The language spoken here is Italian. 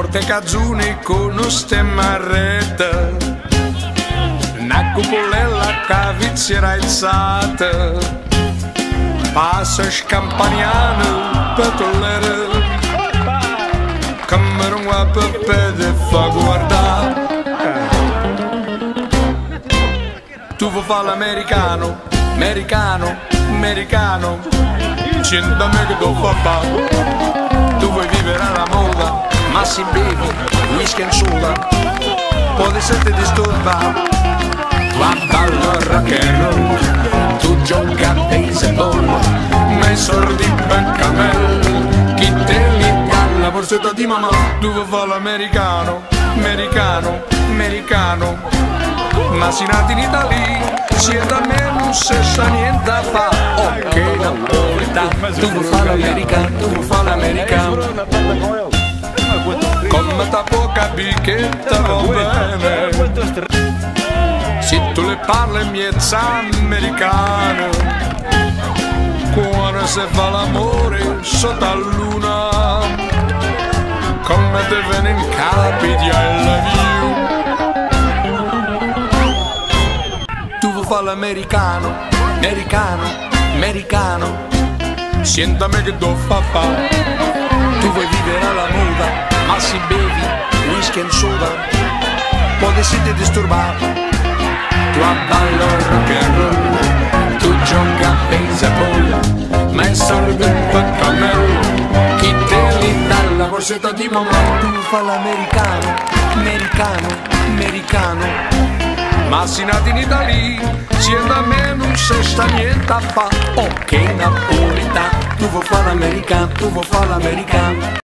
porte cazzuni con un stemmarretta, una cupolella cavizziera alzata, passa scampagnano petollere, come un guappè te fa guardare. Tu vuoi fare l'americano, americano, americano, sentami che tu fa fa. Tu vuoi vivere alla moda, ma si bevi, whisky e soda, poi ti senti disturbato. Tu ballo rock and roll, tu giochi a baseball, ma i sordi in camel, chi te li dà la borsetta di mamma. Tu vuoi fare l'americano, americano, americano, ma si nati in Italia, si è da me non si sa niente a fa. Ok, napolitano, tu vuoi fare l'americano, tu vuoi fare l'americano, come ta può capire che te va bene, se tu le parli miezza americano, quando si fa l'amore sotto la luna, come te viene in capi di I love you. Tu vuoi fare l'americano, americano, americano, sentami che do fa fa. Tu vuoi vivere alla moda, ma si bevi whisky e soda, poi ti senti disturbato. Tu ballo rock and roll, tu giochi a baseball, ma è sordo un cammello, chi te li dà la borsetta di mamma. Tu vuoi fare l'americano, americano, americano, ma si nati in Italia, si è da me non si sta niente a fa. Ok, napolitano, tu vuoi fare l'americano, tu vuoi fare l'americano.